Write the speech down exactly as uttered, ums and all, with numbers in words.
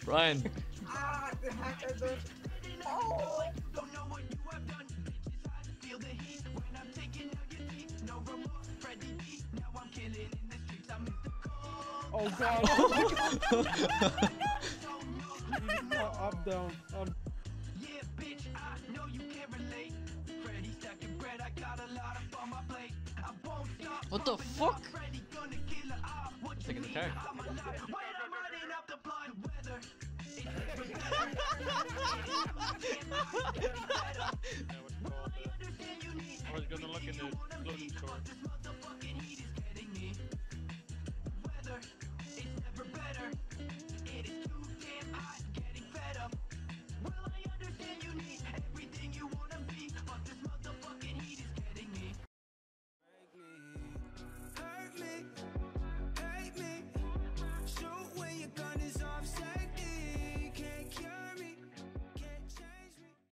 Ryan. Ah, the heck I don't. Oh. Oh god. I'm down. I'm Yeah, bitch, I know you can't relate. Freddy stacking bread, I got a lot up on my plate. I won't stop. What the fuck? Freddy gonna kill her off. What you Taking the mean? car. I'm alive. When I'm running up the blood weather. I was gonna look in the clothing store.